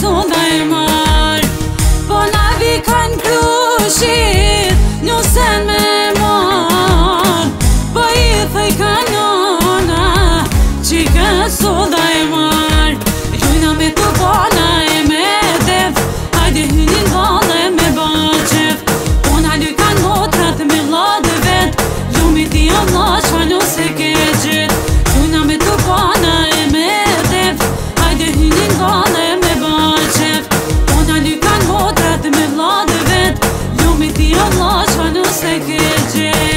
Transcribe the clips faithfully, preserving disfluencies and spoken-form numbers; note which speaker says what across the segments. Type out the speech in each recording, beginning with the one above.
Speaker 1: soda e mar Po na vikan krushit Nusen me mar Po i thëj kanona Qika soda e mar Jujna me të bana e me dev Hajde hynin vale me baqev Po na lykan motrat me vlade vet Ljumi ti Allah qa nuse ke gjit Jujna me të bana e me dev Hajde hynin vale me baqev Po na lykan motrat me vlade vet Ljumi ti Allah qa nuse ke gjit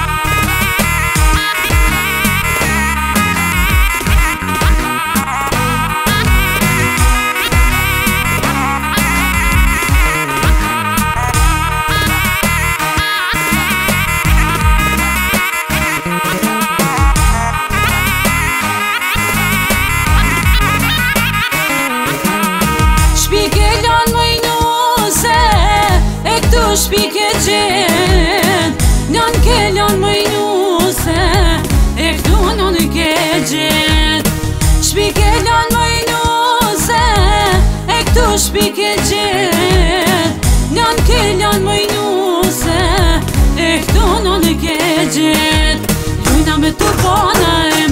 Speaker 1: Shpike lan mëj nuse, e këtu shpike gjet Nën ke lan mëj nuse, e këtu nën ke gjet Shpike lan mëj nuse, e këtu shpike gjet Nën ke lan mëj nuse, e këtu nën ke gjet Jujna me të bana e